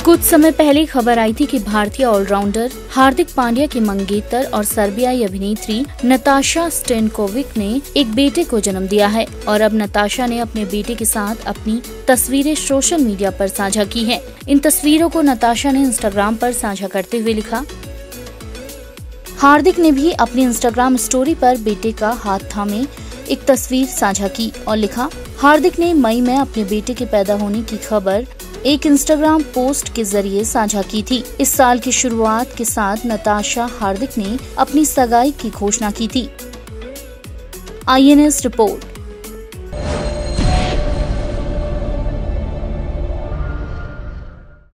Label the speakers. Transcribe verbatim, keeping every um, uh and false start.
Speaker 1: कुछ समय पहले खबर आई थी कि भारतीय ऑलराउंडर हार्दिक पांड्या की मंगेतर और सर्बियाई अभिनेत्री नताशा स्टेनकोविक ने एक बेटे को जन्म दिया है और अब नताशा ने अपने बेटे के साथ अपनी तस्वीरें सोशल मीडिया पर साझा की हैं। इन तस्वीरों को नताशा ने इंस्टाग्राम पर साझा करते हुए लिखा। हार्दिक ने भी अपनी इंस्टाग्राम स्टोरी पर बेटे का हाथ थामे एक तस्वीर साझा की और लिखा, हार्दिक ने मई में अपने बेटे के पैदा होने की खबर एक इंस्टाग्राम पोस्ट के जरिए साझा की थी। इस साल की शुरुआत के साथ नताशा हार्दिक ने अपनी सगाई की घोषणा की थी। I N S report.